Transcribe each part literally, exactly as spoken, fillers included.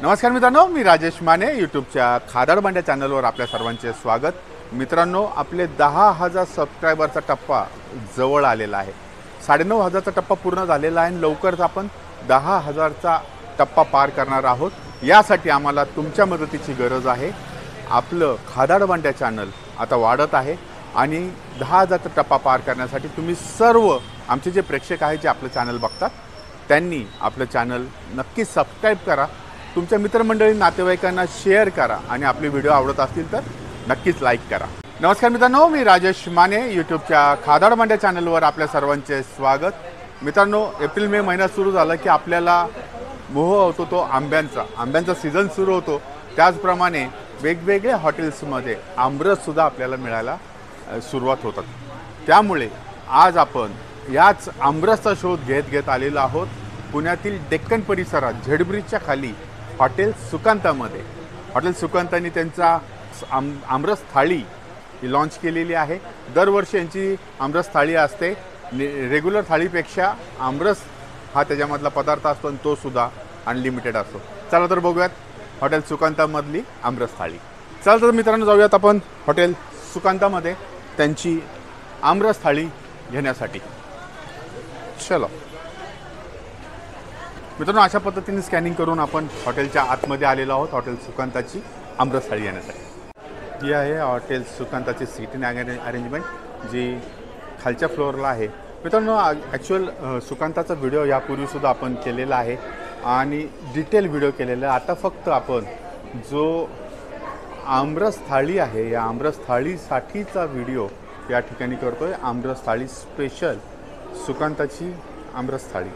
नमस्कार मित्रांनो, मी राजेश माने यूट्यूबच्या खादाडबांड्या चॅनलवर आपल्या सर्वांचे स्वागत। मित्रांनो, आपले दहा हजार सबस्क्रायबरचा टप्पा जवळ आलेला आहे। साडेनऊ हजारचा टप्पा पूर्ण झालेला आहे आणि लवकरच आपण दहा हजारचा टप्पा पार करणार आहोत। यासाठी आम्हाला तुमच्या मदतीची गरज आहे। आपलं खादाडबांड्या चॅनल आता वाढत आहे आणि दहा हजारचा टप्पा पार करण्यासाठी तुम्ही सर्व आमचे जे प्रेक्षक आहेत जे आपलं चॅनल बघतात त्यांनी आपलं चॅनल नक्की सबस्क्राइब करा, तुमच्या मित्रमंडळी नातेवाईकांना शेअर करा आणि आपले व्हिडिओ आवडत असतील तर नक्कीच लाईक करा। नमस्कार मित्रांनो, मी राजेश माने यूट्यूबच्या खादाडबांड्या चॅनलवर आपल्या सर्वांचे स्वागत। मित्रांनो, एप्रिल मे महिना सुरू झाला की आपल्याला मोह होतो तो आंब्यांचा आंब्यांचा सीझन सुरू होतो। त्याचप्रमाणे वेगवेगळ्या हॉटेल्समध्ये आमरससुद्धा आपल्याला मिळायला सुरुवात होतात। त्यामुळे आज आपण याच आमरसचा शोध घेत घेत आलेलो आहोत पुण्यातील डेक्कन परिसरात झेड ब्रिजच्या खाली हॉटेल सुकांतामध्ये। हॉटेल सुकांतांनी त्यांचा आम आमरस थाळी ही लॉन्च केलेली आहे। दरवर्षी यांची आमरस थाळी असते। रेग्युलर थाळीपेक्षा आमरस हा त्याच्यामधला पदार्थ असतो आणि तो सुद्धा अनलिमिटेड असतो। चला तर बघूयात हॉटेल सुकांतामधली आमरस थाळी। चला तर मित्रांनो, जाऊयात आपण हॉटेल सुकांतामध्ये त्यांची आमरस थाळी घेण्यासाठी। चलो मित्रांनो, अशा पद्धतीने स्कॅनिंग करून आपण हॉटेलच्या आतमध्ये आलेलो आहोत हॉटेल सुकांताची आमरस थाळी घेण्यासाठी। ही आहे हॉटेल सुकांताची सीटिंग अरेंजमेंट जी खालच्या फ्लोअरला आहे। मित्रांनो, ॲक्च्युअल सुकांताचा व्हिडिओ यापूर्वीसुद्धा आपण केलेला आहे आणि डिटेल व्हिडिओ केलेला आहे। आता फक्त आपण जो आमरस थाळी आहे या आमरस थाळीसाठीचा व्हिडिओ या ठिकाणी करतोय। आमरस थाळी स्पेशल सुकांताची आमरस थाळी।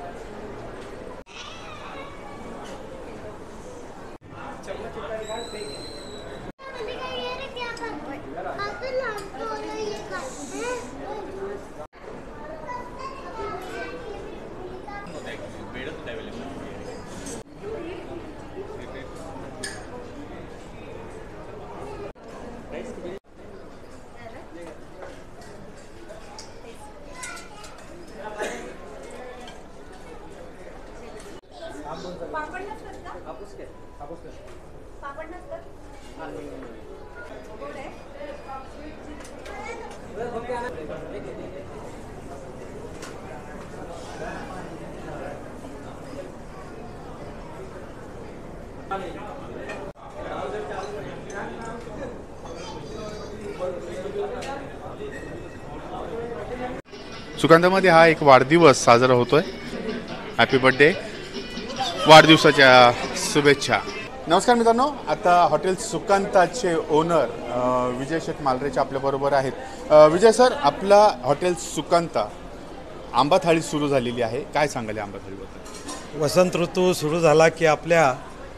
सुकांतामध्ये हा एक वाढदिवस साजरा होतोय। हॅपी बर्थडे, वाढदिवसाच्या शुभेच्छा। नमस्कार मित्रांनो, आता हॉटेल सुकांताचे ओनर विजय शेठ मालरेचे आपल्याबरोबर आहेत। विजय सर, आपला हॉटेल सुकांता आंबा थाळी सुरू झालेली आहे, काय सांगाल आंबा थाळीबद्दल? वसंत ऋतू सुरू झाला की आपल्या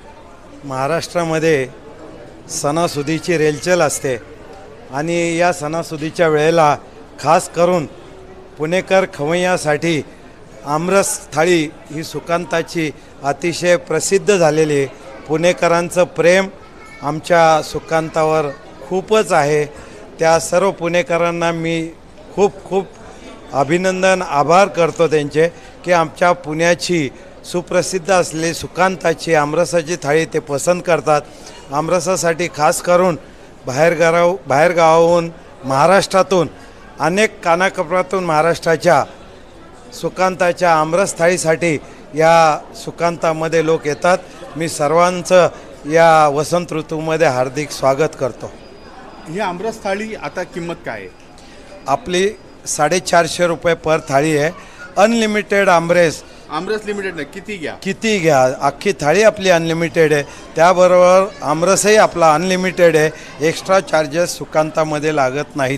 महाराष्ट्रामध्ये सणासुदीची रेलचेल असते आणि या सणासुदीच्या वेळेला खास करून पुणेकर खवय्यासाठी आमरस थाळी ही सुकांताची अतिशय प्रसिद्ध झालेली आहे। पुणेकरांचं प्रेम आमच्या सुकांतावर खूपच आहे। त्या सर्व पुणेकरांना मी खूप खूप अभिनंदन आभार करतो त्यांचे की आमच्या पुण्याची सुप्रसिद्ध असलेली सुकांताची आमरसाची थाळी ते पसंत करतात। आमरसासाठी खास करून बाहेरगाव बाहेरगावाहून महाराष्ट्रातून अनेक कानाकोपऱ्यातून महाराष्ट्राच्या सुकांताच्या आमरस थाळीसाठी या सुकांतामध्ये लोक येतात। मी सर्वांचं या वसंत ऋतूमध्ये हार्दिक स्वागत करतो। ही आमरस थाळी आता किंमत काय आहे? आपली साडेचारशे रुपये पर थाळी आहे। अनलिमिटेड आमरस आमरस लिमिटेड नाही, किती घ्या किती घ्या, अख्खी थाळी आपली अनलिमिटेड आहे। त्याबरोबर आमरसही आपला अनलिमिटेड आहे। एक्स्ट्रा चार्जेस सुकांतामध्ये लागत नाहीत।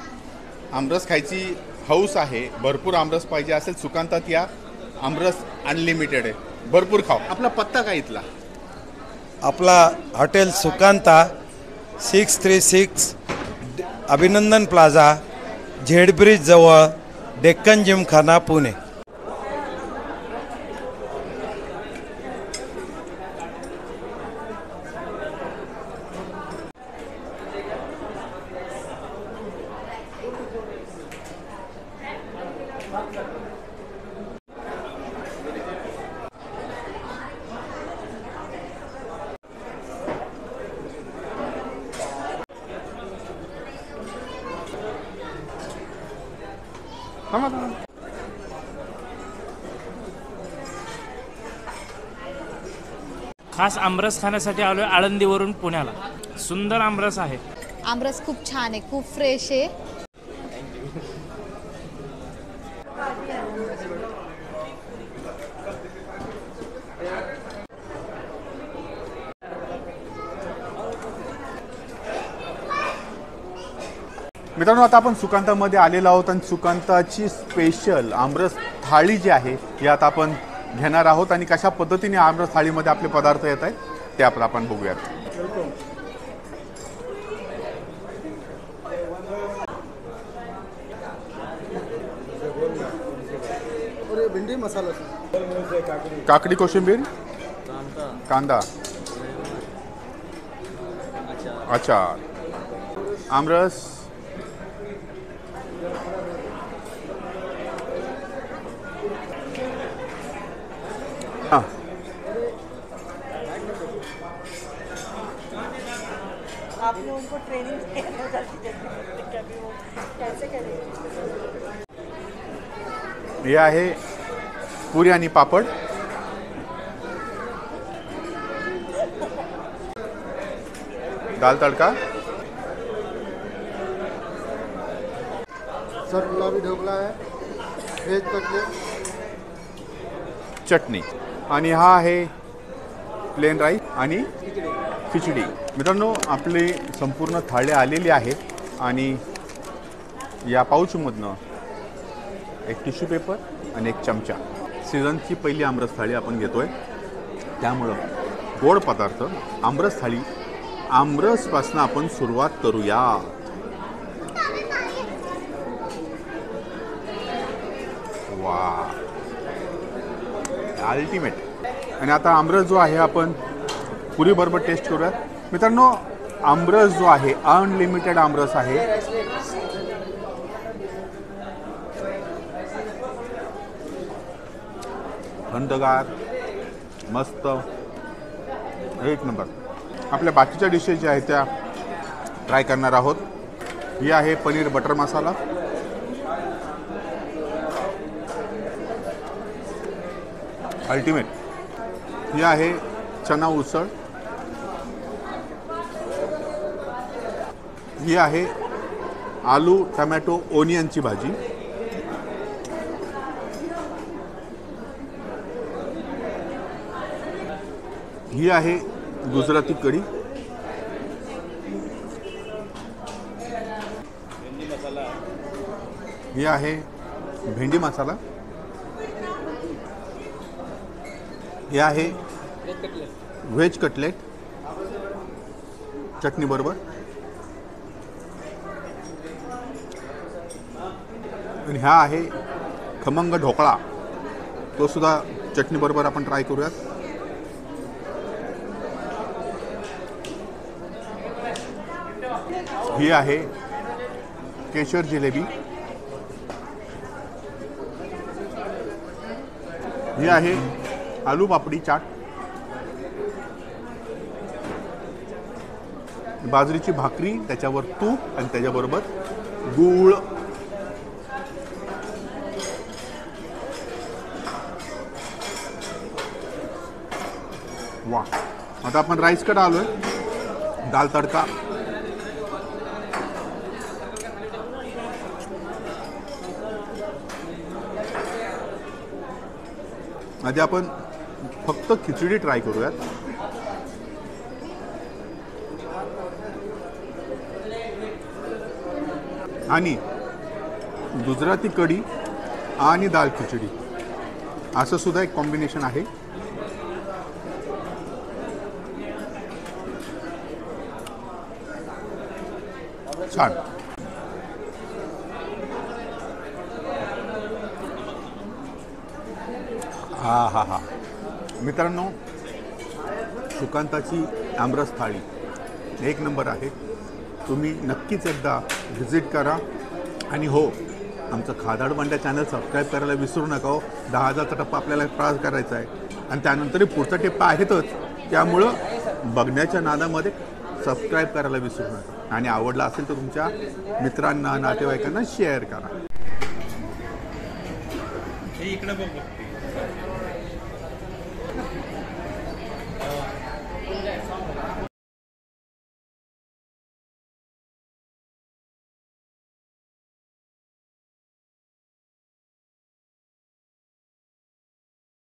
आमरस खायची हौस आहे, भरपूर आमरस पाहिजे असेल सुकांतात या, आमरस अनलिमिटेड आहे, भरपूर खाऊ। आपला पत्ता काय इथला? आपला hotel Sukanta six three six Abhinandan plaza, Z bridge जवळ, डेक्कन जिमखाना, पुणे। थांबा थांबा. खास आमरस खाण्यासाठी आलोय आळंदीवरून पुण्याला. सुंदर आमरस आहे. आमरस खूप छान आहे, खूप फ्रेश आहे. मित्रांनो, आता आपण सुकांतामध्ये आलेलो आहोत आणि सुकांताची स्पेशल आमरस थाळी जी आहे ही आता आपण घेणार आहोत आणि कशा पद्धतीने आमरस थाळीमध्ये आपले पदार्थ येत आहेत ते आपलं आपण बघूयात. भिंडी मसाला, काकडी, कोशिंबीर, कांदा, अच्छा, आमरस, हाँ. आपने उनको ट्रेनिंग देना जल्दी जल्दी कभी वो कैसे करेंगे. हे आहे पुरी आणि पापड. दाल तडका, सर गुलाबी ढोकला है, व्हेज कटलेट, चटणी आणि हा आहे प्लेन राईस आणि खिचडी. मित्रांनो, आपली संपूर्ण थाळी आलेली आहे आणि या पाऊचमधनं एक टिश्यू पेपर आणि एक चमचा. सीझनची पहिली आमरस थाळी आपण घेतोय, त्यामुळं गोड पदार्थ आमरस थाळी, आमरसपासून आपण सुरुवात करूया. वा, अल्टिमेट. आणि आता आमरस जो आहे आपण पुरी बरोबर टेस्ट करूया. मित्रांनो, आमरस जो आहे अनलिमिटेड आमरस आहे. थंडगार, मस्त, एक नंबर. आपल्या बाकीच्या डिशेस ज्या आहेत त्या ट्राय करणार आहोत. ही आहे पनीर बटर मसाला, अल्टिमेट. ही आहे चना उसळ, ही आहे आलू टमॅटो ओनियनची भाजी, ही आहे गुजराती कढी, ही आहे भेंडी मसाला, हे आहे व्हेज कटलेट चटणी बरोबर, आणि हा आहे खमंग ढोकळा, तो सुद्धा चटणी बरोबर आपण ट्राय करूयात. ही आहे केशर जिलेबी, ही आहे आलू पापडी चाट, बाजरीची भाकरी, त्याच्यावर तूप आणि त्याच्याबरोबर गूळ. वा. आता आपण राईसकडे आलोय. दाल तडका, आधी आपण फक्त खिचडी ट्राय करूयात. आणि गुजराती कढी आणि दाल खिचडी असं सुद्धा एक कॉम्बिनेशन आहे. छान. हा हा हा मित्रांनो, सुकांताची आमरस थाळी एक नंबर आहे. तुम्ही नक्कीच एकदा व्हिजिट करा. आणि हो, आमचं खादाड भांड्या चॅनल सबस्क्राईब करायला विसरू नका हो. दहा हजारचा टप्पा आपल्याला क्रॉस करायचा आहे आणि त्यानंतरही पुढचा टप्पा आहेतच. त्यामुळं बघण्याच्या नादामध्ये सबस्क्राईब करायला विसरू नका. आणि आवडला असेल तर तुमच्या मित्रांना, नातेवाईकांना शेअर करा. हे इकडे बघ बघते